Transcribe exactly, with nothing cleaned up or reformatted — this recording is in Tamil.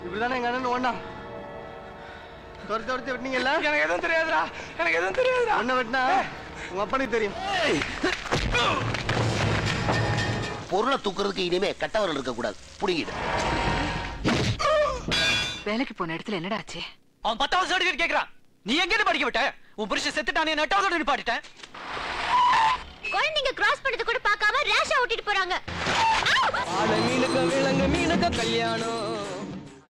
இப்படிதானே எங்க அண்ணன் ஒண்ணா துரத்தி துரத்தி வெட்டினீங்கல்ல? எனக்கு எதுவும் தெரியாதுடா, எனக்கு எதுவும் தெரியாதுடா. ஒன்ன வெட்டினா உங்க அப்பனுக்கு தெரியும். பொருளை தூக்குறதுக்கு இனிமே கட்டவர்கள் இருக்க கூடாது. புடிங்கிடு. வேலைக்கு போன இடத்துல என்னடா ஆச்சு? அவன் பத்தாவது சர்டிபிகேட் கேக்குறான். நீ எங்க படிக்க விட்ட? உன் புருஷன் செத்துட்டானே, எட்டாவது நிப்பாட்டிட்டேன். குழந்தைங்க கிராஸ் பண்ணது கூட பார்க்காம ரேஷா ஓட்டிட்டு போறாங்க. மீனுக்கு விலங்கு மீனுக்கு கல்யாணம்.